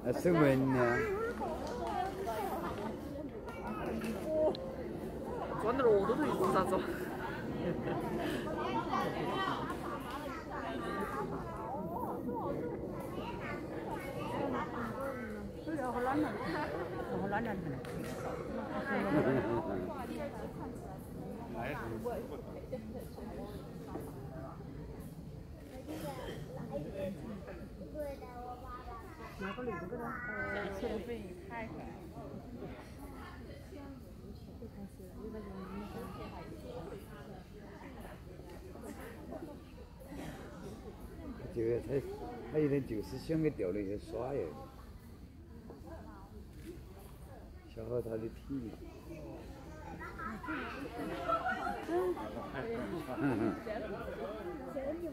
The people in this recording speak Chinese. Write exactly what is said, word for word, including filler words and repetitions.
那什么呢？ 钻到耳朵头做啥子？这好懒了，好懒了。拿个零个的，呃，收费太贵。 这个他他有点就是想给钓那些耍耶，消耗他的体力。嗯嗯。